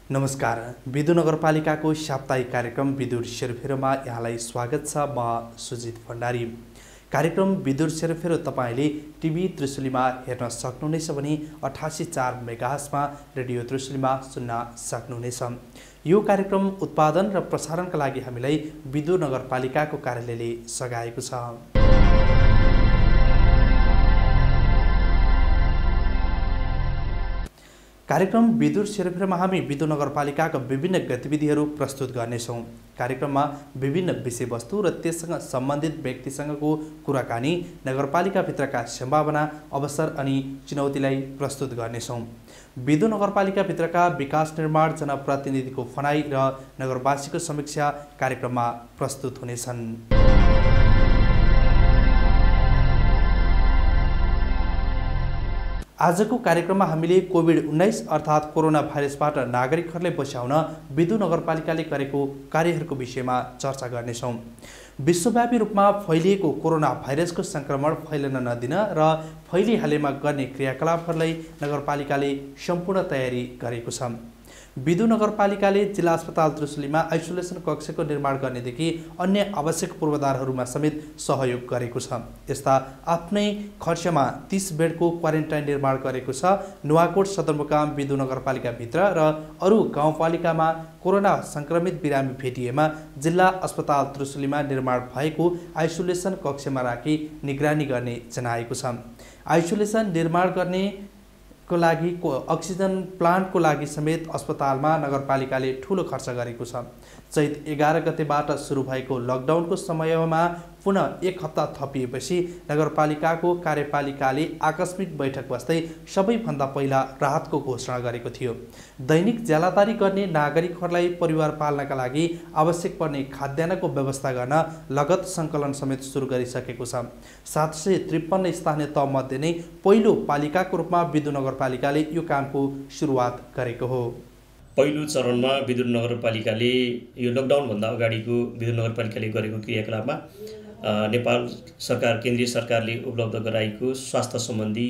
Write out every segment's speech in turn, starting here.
नमस्कार। विदुर नगरपालिकाको साप्ताहिक कार्यक्रम विदुर सेरोफेरोमा यहाँलाई स्वागत छ। म सुजित भण्डारी। कार्यक्रम विदुर सेरोफेरो तपाईँले टिभी त्रिशुलीमा हेर्न सक्नुहुनेछ भने 88.4 मेगाहर्जमा रेडियो त्रिशुलीमा सुन्न सक्नुहुनेछ। यो कार्यक्रम उत्पादन र प्रसारणका लागि हामीलाई विदुर नगरपालिकाको कार्यालयले सघाएको छ। कार्यक्रम विदुर सेरोफेरोमा हामी विदुर नगरपालिकाका विभिन्न गतिविधिहरू प्रस्तुत गर्नेछौँ। कार्यक्रममा विभिन्न विषयवस्तु र त्यससँग सम्बन्धित व्यक्तिसँगको कुराकानी, नगरपालिकाभित्रका सम्भावना, अवसर अनि चुनौतीलाई प्रस्तुत गर्नेछौँ। विदुर नगरपालिकाभित्रका विकास निर्माण, जनप्रतिनिधिको भनाइ र नगरवासीको समीक्षा कार्यक्रममा प्रस्तुत हुनेछन्। आजको कार्यक्रममा हामीले कोभिड-19 अर्थात् कोरोना भाइरसबाट नागरिकहरूलाई बचाउन विदुर नगरपालिकाले गरेको कार्यहरूको विषयमा चर्चा गर्नेछौँ। विश्वव्यापी रूपमा फैलिएको कोरोना भाइरसको सङ्क्रमण फैलन नदिन र फैलिहालेमा गर्ने क्रियाकलापहरूलाई नगरपालिकाले सम्पूर्ण तयारी गरेको छ। विदुर नगरपालिकाले जिल्ला अस्पताल त्रिशुलीमा आइसोलेसन कक्षको निर्माण गर्नेदेखि अन्य आवश्यक पूर्वाधारहरूमा समेत सहयोग गरेको छ। यस्ता आफ्नै खर्चमा 30 बेडको क्वारेन्टाइन निर्माण गरेको छ। नुवाकोट सदरमुकाम विदुर नगरपालिकाभित्र र अरू गाउँपालिकामा कोरोना सङ्क्रमित बिरामी भेटिएमा जिल्ला अस्पताल त्रिशुलीमा निर्माण भएको आइसोलेसन कक्षमा राखी निगरानी गर्ने जनाएको छ। आइसोलेसन निर्माण गर्ने को लागि अक्सिजन प्लान्टको लागि समेत अस्पतालमा नगरपालिकाले ठूलो खर्च गरेको छ। चैत 11 गतेबाट सुरु भएको लकडाउनको समयमा पुनः 1 हप्ता थपिएपछि नगरपालिकाको कार्यपालिकाले आकस्मिक बैठक बस्दै सबैभन्दा पहिला राहतको घोषणा गरेको थियो। दैनिक ज्यालादारी गर्ने नागरिकहरूलाई परिवार पाल्नका लागि आवश्यक पर्ने खाद्यान्नको व्यवस्था गर्न लगत सङ्कलन समेत सुरु गरिसकेको छ। 753 स्थानीय तहमध्ये नै पहिलो पालिकाको रूपमा विदुर नगरपालिकाले यो कामको सुरुवात गरेको हो। पहिलो चरणमा विदुर नगरपालिकाले यो लकडाउनभन्दा अगाडिको विदुर नगरपालिकाले गरेको क्रियाकलापमा नेपाल सरकार, केन्द्रीय सरकारले उपलब्ध गराएको स्वास्थ्य सम्बन्धी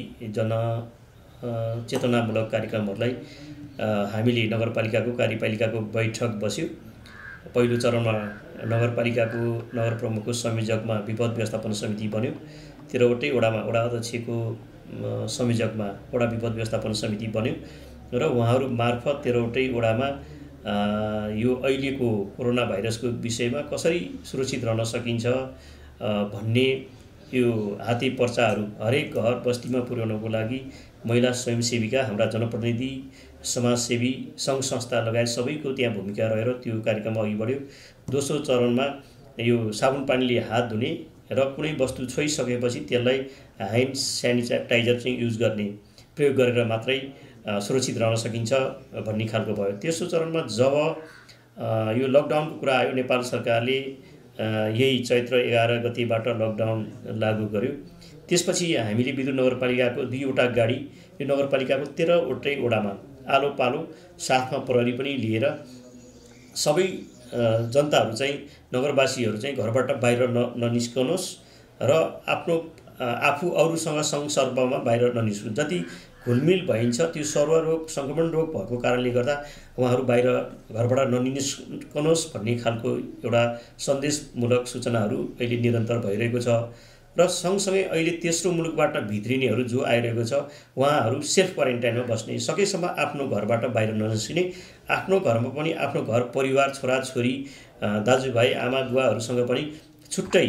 चेतनामूलक कार्यक्रमहरूलाई हामीले नगरपालिकाको कार्यपालिकाको बैठक बस्यो। पहिलो चरणमा नगरपालिकाको नगर प्रमुखको संयोजकमा विपद व्यवस्थापन समिति बन्यो। 13वटै वडामा वडा अध्यक्षको संयोजकमा वडा विपद व्यवस्थापन समिति बन्यो र उहाँहरू मार्फत 13वटै वडामा यो अहिलेको कोरोना भाइरसको विषयमा कसरी सुरक्षित रहन सकिन्छ भन्ने यो हाते पर्चाहरू हरेक घर बस्तीमा पुर्याउनको लागि महिला स्वयंसेविका, हाम्रा जनप्रतिनिधि, समाजसेवी, सङ्घ संस्था लगायत सबैको त्यहाँ भूमिका रहेर त्यो कार्यक्रम अघि बढ्यो। दोस्रो चरणमा यो साबुन पानीले हात धुने र कुनै वस्तु छोइसकेपछि त्यसलाई ह्यान्ड सेनिटाइजर चाहिँ युज गर्ने, प्रयोग गरेर मात्रै सुरक्षित रहन सकिन्छ भन्ने खालको भयो। तेस्रो चरणमा जब यो लकडाउनको कुरा आयो, नेपाल सरकारले यही चैत्र 11 गतेबाट लकडाउन लागू गर्यो। त्यसपछि हामीले विदुर नगरपालिकाको 2वटा गाडी यो नगरपालिकाको 13वटै वडामा आलो पालो साथमा प्रहरी पनि लिएर सबै जनताहरू चाहिँ, नगरवासीहरू चाहिँ घरबाट बाहिर ननिस्कनुहोस् र आफू अरूसँग संसर्गमा बाहिर ननिस्कनु। जति घुलमिल भइन्छ त्यो सर्वरोग सङ्क्रमण रोग भएको कारणले गर्दा उहाँहरू बाहिर घरबाट ननिस्कनुहोस् भन्ने खालको एउटा सन्देशमूलक सूचनाहरू अहिले निरन्तर भइरहेको छ। र सँगसँगै अहिले तेस्रो मुलुकबाट भित्रिनेहरू जो आइरहेको छ उहाँहरू सेल्फ क्वारेन्टाइनमा बस्ने, सकेसम्म आफ्नो घरबाट बाहिर ननिस्किने, आफ्नो घरमा पनि आफ्नो घर परिवार छोराछोरी दाजुभाइ आमा बुवाहरूसँग पनि छुट्टै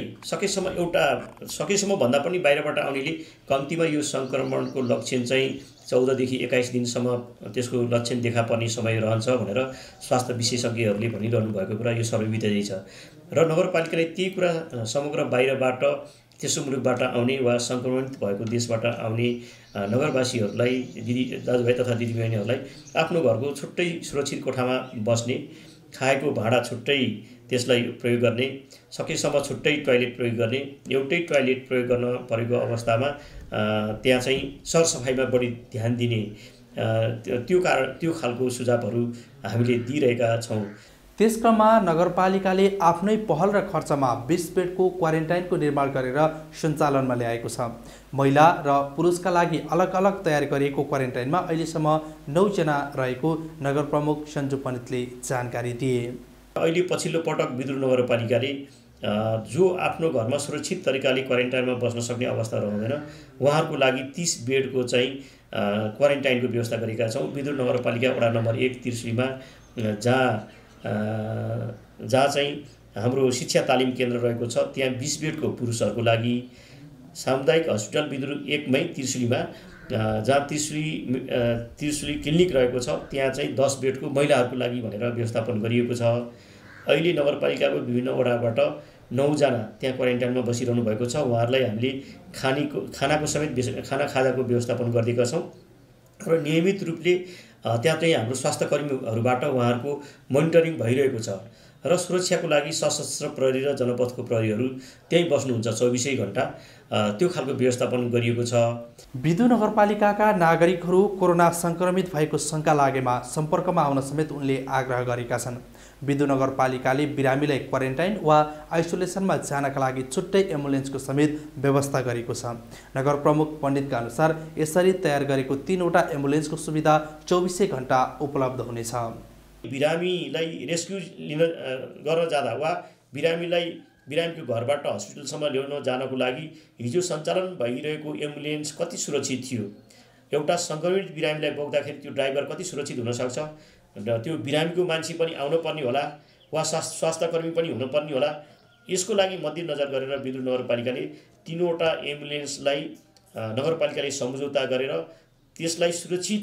सकेसम्म भन्दा पनि बाहिरबाट आउनेले कम्तीमा यो सङ्क्रमणको लक्षण चाहिँ 14 देखि 21 दिनसम्म त्यसको लक्षण देखा पर्ने समय रहन्छ भनेर स्वास्थ्य विशेषज्ञहरूले भनिरहनु भएको कुरा यो सर्वविदितै छ। र नगरपालिकाले त्यही कुरा समग्र बाहिरबाट तेस्रो मुलुकबाट आउने वा सङ्क्रमित भएको देशबाट आउने नगरवासीहरूलाई, दाजुभाइ तथा दिदीबहिनीहरूलाई आफ्नो घरको छुट्टै सुरक्षित कोठामा बस्ने, खाएको भाँडा छुट्टै त्यसलाई प्रयोग गर्ने, सकेसम्म छुट्टै टोयलेट प्रयोग गर्ने, एउटै टोयलेट प्रयोग गर्न परेको अवस्थामा त्यहाँ चाहिँ सरसफाइमा बढी ध्यान दिने त्यो खालको सुझावहरू हामीले दिइरहेका छौँ। त्यसक्रममा नगरपालिकाले आफ्नै पहल र खर्चमा 20 बेडको क्वारेन्टाइनको निर्माण गरेर सञ्चालनमा ल्याएको छ। महिला र पुरुषका लागि अलग अलग तयार गरिएको क्वारेन्टाइनमा अहिलेसम्म 9 जना रहेको नगर प्रमुख सञ्जु पण्डितले जानकारी दिए। अहिले पछिल्लो पटक विदुर नगरपालिकाले जो आफ्नो घरमा सुरक्षित तरिकाले क्वारेन्टाइनमा बस्न सक्ने अवस्था रहँदैन उहाँहरूको लागि 30 बेडको चाहिँ क्वारेन्टाइनको व्यवस्था गरेका छौँ। विदुर नगरपालिका वडा नम्बर 1 त्रिशुलीमा जहाँ चाहिँ हाम्रो शिक्षा तालिम केन्द्र रहेको छ त्यहाँ 20 बेडको पुरुषहरूको लागि, सामुदायिक हस्पिटल विदुर 1 मै त्रिशुलीमा जहाँ त्रिशुली क्लिनिक रहेको छ त्यहाँ चाहिँ 10 बेडको महिलाहरूको लागि भनेर व्यवस्थापन गरिएको छ। अहिले नगरपालिकाको विभिन्न वडाबाट 9 जना त्यहाँ क्वारेन्टाइनमा बसिरहनु भएको छ। उहाँहरूलाई हामीले खानाको समेत खाजाको व्यवस्थापन गरिदिएका छौँ र नियमित रूपले त्यहाँ चाहिँ हाम्रो स्वास्थ्य कर्मीहरूबाट उहाँहरूको मोनिटरिङ भइरहेको छ र सुरक्षाको लागि सशस्त्र प्रहरी र जनपथको प्रहरीहरू त्यहीँ बस्नुहुन्छ 24 घण्टा, त्यो खालको व्यवस्थापन गरिएको छ। विदुर नगरपालिकाका नागरिकहरू कोरोना सङ्क्रमित भएको शङ्का लागेमा सम्पर्कमा आउन समेत उनले आग्रह गरेका छन्। विदुर नगरपालिकाले बिरामीलाई क्वारेन्टाइन वा आइसोलेसनमा जानका लागि छुट्टै एम्बुलेन्सको समेत व्यवस्था गरेको छ। नगर प्रमुख पण्डितका अनुसार यसरी तयार गरेको 3 वटा एम्बुलेन्सको सुविधा 24 घण्टा उपलब्ध हुनेछ। बिरामीलाई रेस्क्यु गर्न जाँदा वा बिरामीको घरबाट हस्पिटलसम्म ल्याउन जानको लागि हिजो सञ्चालन भइरहेको एम्बुलेन्स कति सुरक्षित थियो, एउटा सङ्क्रमित बिरामीलाई बोक्दाखेरि त्यो ड्राइभर कति सुरक्षित हुनसक्छ र त्यो बिरामीको मान्छे पनि आउनुपर्ने होला वा स्वास्थ्यकर्मी पनि हुनुपर्ने होला। यसको लागि मध्यनजर गरेर विदुर नगरपालिकाले 3 वटा एम्बुलेन्सलाई नगरपालिकाले सम्झौता गरेर त्यसलाई सुरक्षित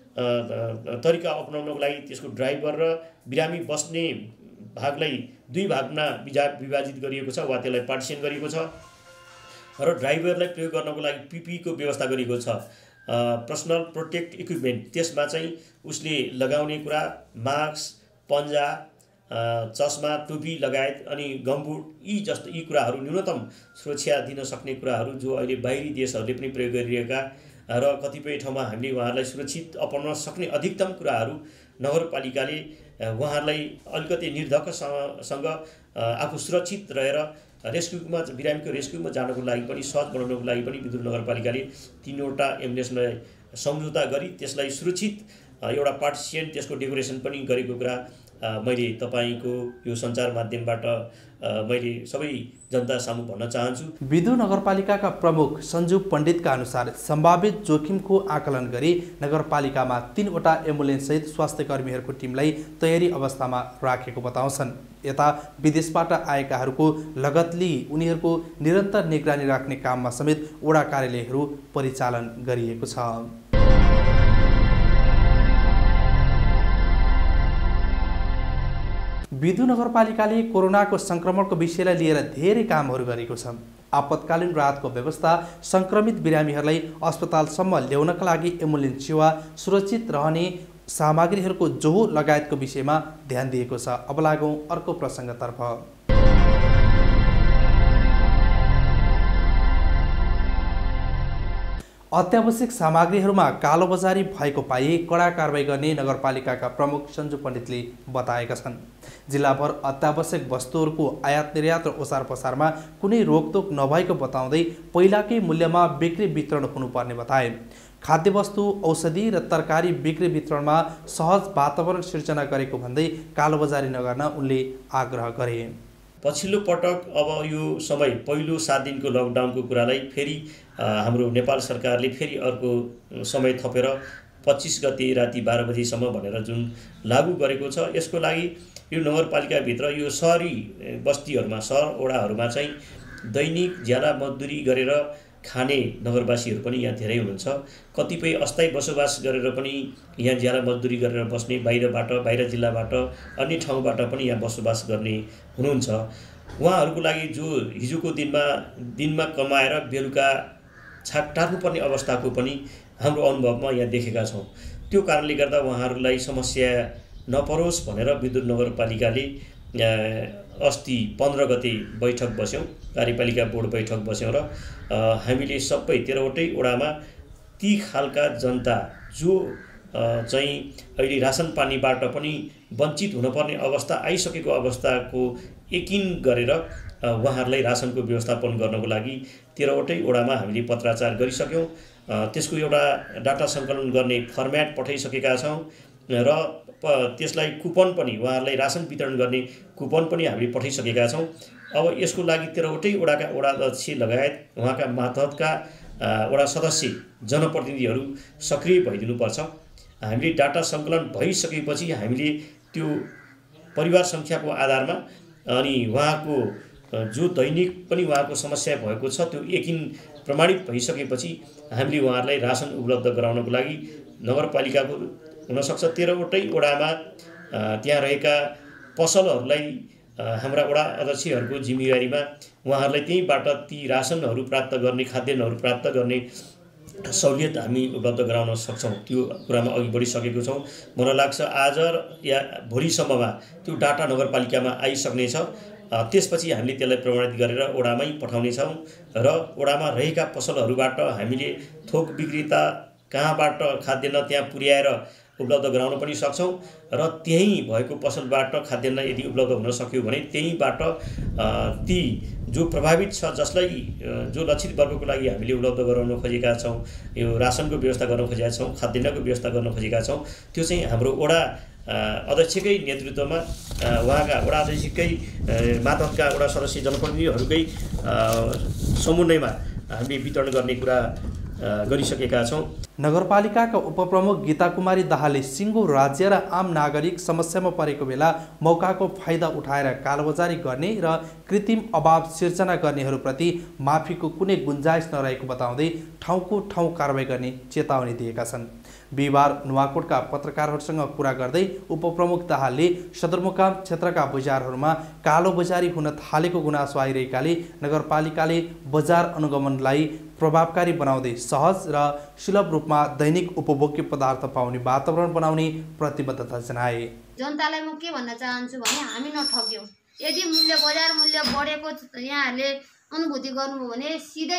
तरिका अपनाउनको लागि त्यसको ड्राइभर र बिरामी बस्ने भागलाई 2 भागमा विभाजित गरिएको छ वा त्यसलाई पार्टिसन गरिएको छ र ड्राइभरलाई प्रयोग गर्नको लागि PPE को व्यवस्था गरिएको छ। पर्सनल प्रोटेक्ट इक्विपमेन्ट, त्यसमा चाहिँ उसले लगाउने कुरा मास्क, पन्जा, चस्मा, टोपी लगायत अनि गमबुट यी कुराहरू न्यूनतम सुरक्षा दिन सक्ने कुराहरू जो अहिले बाहिरी देशहरूले पनि प्रयोग गरिरहेका र कतिपय ठाउँमा हामीले उहाँहरूलाई सुरक्षित अपनाउन सक्ने अधिकतम कुराहरू नगरपालिकाले उहाँहरूलाई अलिकति निर्धक्कसँग आफू सुरक्षित रहेर बिरामीको रेस्क्युमा जानको लागि पनि सहज बनाउनको लागि पनि विदुर नगरपालिकाले 3 वटा एम्बुलेन्सलाई सम्झौता गरी त्यसलाई सुरक्षित एउटा पार्टिसिएन त्यसको डेकोरेसन पनि गरेको कुरा मैले तपाईको यो सञ्चार माध्यमबाट मैले सबै जनता सामु भन्न चाहन्छु। विदुर नगरपालिकाका प्रमुख सञ्जु पण्डितका अनुसार सम्भावित जोखिमको आकलन गरी नगरपालिकामा 3 वटा एम्बुलेन्स सहित स्वास्थ्य कर्मीहरूको टिमलाई तयारी अवस्थामा राखेको बताउँछन्। यता विदेशबाट आएकाहरूको लगत लिई उनीहरूको निरन्तर निगरानी राख्ने काममा समेत वडा कार्यालयहरू परिचालन गरिएको छ। विदुर नगरपालिकाले कोरोनाको सङ्क्रमणको विषयलाई लिएर धेरै कामहरू गरेको छ। आपतकालीन राहतको व्यवस्था, सङ्क्रमित बिरामीहरूलाई अस्पतालसम्म ल्याउनका लागि एम्बुलेन्स सेवा, सुरक्षित रहने सामग्रीहरूको जोहो लगायतको विषयमा ध्यान दिएको छ। अब लागौँ अर्को प्रसङ्गतर्फ। अत्यावश्यक सामग्रीहरूमा कालोबजारी भएको पाए कडा कारबाही गर्ने नगरपालिकाका प्रमुख सञ्जु पण्डितले बताएका छन्। जिल्लाभर अत्यावश्यक वस्तुहरूको आयात निर्यात र ओसार पसारमा कुनै रोकटोक नभएको बताउँदै पहिलाकै मूल्यमा बिक्री वितरण हुनुपर्ने बताए। खाद्य वस्तु, औषधि र तरकारी बिक्री वितरणमा सहज वातावरण सिर्जना गरेको भन्दै कालोबजारी नगर्न उनले आग्रह गरे। पछिल्लो पटक अब यो समय पहिलो 7 दिनको लकडाउनको कुरालाई फेरि हाम्रो नेपाल सरकारले फेरि अर्को समय थपेर 25 गते राति 12 बजेसम्म भनेर जुन लागू गरेको छ, यसको लागि यो नगरपालिकाभित्र यो सहरी बस्तीहरूमा, सहर वडाहरूमा चाहिँ दैनिक ज्याला मजदुरी गरेर खाने नगरवासीहरू पनि यहाँ धेरै हुनुहुन्छ। कतिपय अस्थायी बसोबास गरेर पनि यहाँ ज्याला मजदुरी गरेर बस्ने बाहिर जिल्लाबाट अन्य ठाउँबाट पनि यहाँ बसोबास गर्ने हुनुहुन्छ। उहाँहरूको लागि जो हिजोको दिनमा कमाएर बेलुका छाक टार्नुपर्ने अवस्थाको पनि हाम्रो अनुभवमा यहाँ देखेका छौँ। त्यो कारणले गर्दा उहाँहरूलाई समस्या नपरोस् भनेर विदुर नगरपालिकाले अस्ति 15 गते बैठक बस्यौँ, कार्यपालिका बोर्ड बैठक बस्यौँ र हामीले सबै 13 वटै वडामा ती खालका जनता जो चाहिँ अहिले रासन पानीबाट पनि वञ्चित हुनुपर्ने अवस्था आइसकेको अवस्थाको यकिन गरेर उहाँहरूलाई रासनको व्यवस्थापन गर्नको लागि 13वटै वडामा हामीले पत्राचार गरिसक्यौँ। त्यसको एउटा डाटा सङ्कलन गर्ने फर्म्याट पठाइसकेका छौँ र त्यसलाई कुपन पनि उहाँहरूलाई रासन वितरण गर्ने कुपन पनि हामीले पठाइसकेका छौँ। अब यसको लागि 13वटै वडाका वडा अध्यक्ष लगायत उहाँका मातहतका वडा सदस्य जनप्रतिनिधिहरू सक्रिय भइदिनुपर्छ। हामीले डाटा सङ्कलन भइसकेपछि हामीले त्यो परिवार सङ्ख्याको आधारमा अनि उहाँको जो दैनिक पनि उहाँको समस्या भएको छ त्यो यकिन प्रमाणित भइसकेपछि हामीले उहाँहरूलाई रासन उपलब्ध गराउनको लागि नगरपालिकाको हुनसक्छ 13वटै वडामा त्यहाँ रहेका पसलहरूलाई हाम्रा वडा अध्यक्षहरूको जिम्मेवारीमा उहाँहरूलाई त्यहीँबाट ती रासनहरू प्राप्त गर्ने खाद्यान्नहरू प्राप्त गर्ने सहुलियत हामी उपलब्ध गराउन सक्छौँ। त्यो कुरामा अघि बढिसकेको छौँ। मलाई लाग्छ आज या भोलिसम्ममा त्यो डाटा नगरपालिकामा आइसक्नेछ। त्यसपछि हामीले त्यसलाई प्रमाणित गरेर वडामै पठाउनेछौँ र वडामा रहेका पसलहरूबाट हामीले थोक विक्रेता कहाँबाट खाद्यान्न त्यहाँ पुर्याएर उपलब्ध गराउन पनि सक्छौँ र त्यहीँ भएको पसलबाट खाद्यान्न यदि उपलब्ध हुन सक्यो भने त्यहीँबाट ती जो प्रभावित छ जसलाई जो लक्षित वर्गको लागि हामीले उपलब्ध गराउन खोजेका छौँ, यो रासनको व्यवस्था गर्न खोजेका छौँ, खाद्यान्नको व्यवस्था गर्न खोजेका छौँ, त्यो चाहिँ हाम्रो वडा अध्यक्षकै नेतृत्वमा उहाँका वडा अध्यक्षकै मातहतका वडा सदस्य जनप्रतिनिधिहरूकै समन्वयमा हामीले वितरण गर्ने कुरा गरिसकेका छौँ। नगरपालिकाका उपप्रमुख गीता कुमारी दाहालले सिङ्गो राज्य र आम नागरिक समस्यामा परेको बेला मौकाको फाइदा उठाएर कालोबजारी गर्ने र कृत्रिम अभाव सिर्जना गर्नेहरूप्रति माफीको कुनै गुन्जाइस नरहेको बताउँदै ठाउँको ठाउँ कारबाही गर्ने चेतावनी दिएका छन्। बिहिबार नुवाकोटका पत्रकारहरूसँग कुरा गर्दै उपप्रमुख दाहालले सदरमुकाम क्षेत्रका बजारहरूमा कालोबजारी हुन थालेको गुनासो आइरहेकाले नगरपालिकाले बजार अनुगमनलाई प्रभावकारी बनाउँदै सहज र सुलभ रूपमा दैनिक उपभोग्य पदार्थ पाउने वातावरण बनाउने प्रतिबद्धता जनाए। जनतालाई म के भन्न चाहन्छु भने हामी नठग्यौँ। यदि बजार मूल्य बढेको यहाँहरूले अनुभूति गर्नुभयो भने सिधै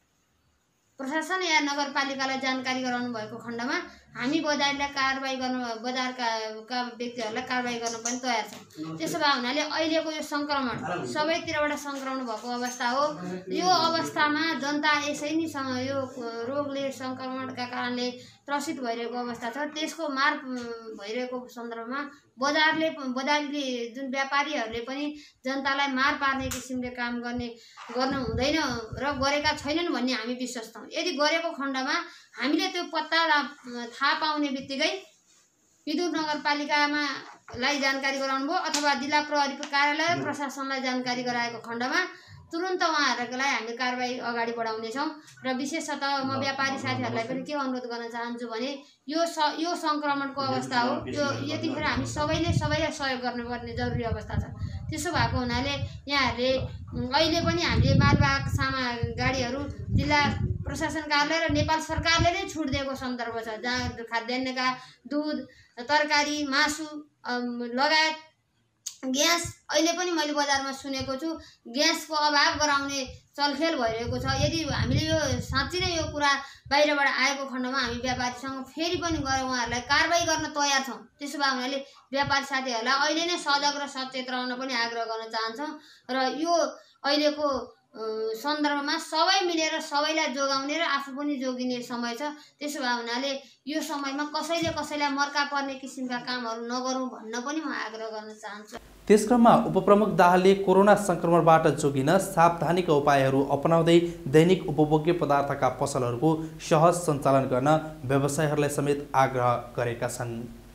प्रशासन या नगरपालिकालाई जानकारी गराउनु भएको खण्डमा हामी बजारलाई कारबाही गर्न बजारका व्यक्तिहरूलाई कारबाही गर्न पनि तयार छौँ। त्यसो भए हुनाले अहिलेको यो सङ्क्रमण सबैतिरबाट सङ्क्रमण भएको अवस्था हो। यो अवस्थामा जनता यसै नै यो रोगले सङ्क्रमणका कारणले त्रसित भइरहेको अवस्था छ। त्यसको मार भइरहेको सन्दर्भमा बजारले जुन व्यापारीहरूले पनि जनतालाई मार पार्ने किसिमले काम गर्नु हुँदैन र गरेका छैनन् भन्ने हामी विश्वास छौँ। यदि गरेको खण्डमा हामीले त्यो पत्ता थाहा पाउने बित्तिकै विद्युत नगरपालिकामा लाई जानकारी गराउनु भयो अथवा जिल्ला प्रहरी कार्यालय प्रशासनलाई जानकारी गराएको खण्डमा तुरुन्त उहाँहरूलाई हामीले कारबाही अगाडि बढाउनेछौँ। र विशेषतः म व्यापारी साथीहरूलाई पनि के अनुरोध गर्न चाहन्छु भने यो सङ्क्रमणको अवस्था हो। यो यतिखेर हामी सबैलाई सहयोग गर्नुपर्ने जरुरी अवस्था छ। त्यसो भएको हुनाले यहाँहरूले अहिले पनि हामीले मालवाहक गाडीहरू जिल्ला प्रशासन कार्यालय र नेपाल सरकारले नै छुट दिएको सन्दर्भ छ, जहाँ खाद्यान्नका दुध, तरकारी, मासु लगायत ग्यास अहिले पनि मैले बजारमा सुनेको छु ग्यासको अभाव गराउने चलखेल भइरहेको छ। यदि हामीले यो साँच्चै नै यो कुरा बाहिरबाट आएको खण्डमा हामी व्यापारीसँग फेरि पनि गएर उहाँहरूलाई कारबाही गर्न तयार छौँ। त्यसो भए हुनाले व्यापारी साथीहरूलाई अहिले नै सजग र सचेत रहन पनि आग्रह गर्न चाहन्छौँ र यो अहिलेको सन्दर्भमा सबै मिलेर सबैलाई जोगाउने र आफू पनि जोगिने समय छ। त्यसो भए हुनाले यो समयमा कसैलाई मर्का पर्ने किसिमका कामहरू नगरौँ भन्न पनि म आग्रह गर्न चाहन्छु। त्यसक्रममा उपप्रमुख दाहालले कोरोना सङ्क्रमणबाट जोगिन सावधानीका उपायहरू अपनाउँदै दैनिक उपभोग्य पदार्थका पसलहरूको सहज सञ्चालन गर्न व्यवसायीहरूलाई समेत आग्रह गरेका छन्।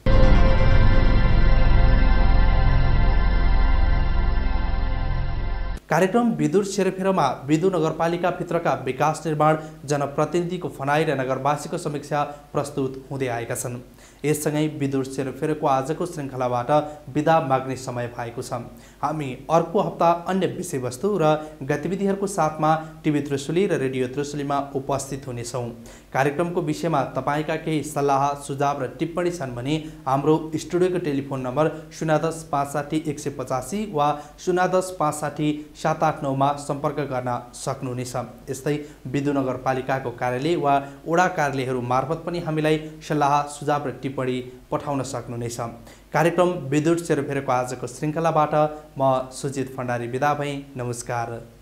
कार्यक्रम विदुर सेरोफेरोमा विदुर नगरपालिकाभित्रका विकास निर्माण जनप्रतिनिधिको भनाइ र नगरवासीको समीक्षा प्रस्तुत हुँदै आएका छन्। यससँगै विदुर सेरोफेरोको आजको श्रृङ्खलाबाट बिदा माग्ने समय भएको छ। हामी अर्को हप्ता अन्य विषयवस्तु र गतिविधिहरूको साथमा टिभी त्रिशुली र रेडियो त्रिशुलीमा उपस्थित हुनेछौँ। कार्यक्रमको विषयमा तपाईँका केही सल्लाह सुझाव र टिप्पणी छन् भने हाम्रो स्टुडियोको टेलिफोन नम्बर 010 560 185 वा 010 560 789 मा सम्पर्क गर्न सक्नुहुनेछ। यस्तै विदुर नगरपालिकाको कार्यालय वा वडा कार्यालयहरू मार्फत पनि हामीलाई सल्लाह सुझाव र टिप्पणी पठाउन सक्नुहुनेछ। कार्यक्रम विद्युत सेरोफेरोको आजको श्रृङ्खलाबाट म सुजित भण्डारी बिदा भएँ। नमस्कार।